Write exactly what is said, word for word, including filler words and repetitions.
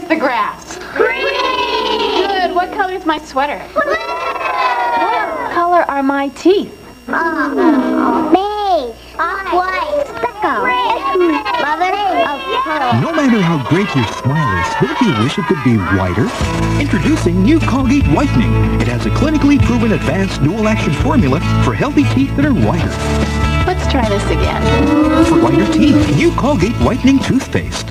the grass? Green. Good. What color is my sweater? Blue. What color are my teeth? Oh. Beige. White. Speckle. Mother of pearl. No matter how great your smile is, don't you wish it could be whiter? Introducing new Colgate Whitening. It has a clinically proven advanced dual-action formula for healthy teeth that are whiter. Let's try this again. For whiter teeth, new Colgate Whitening Toothpaste.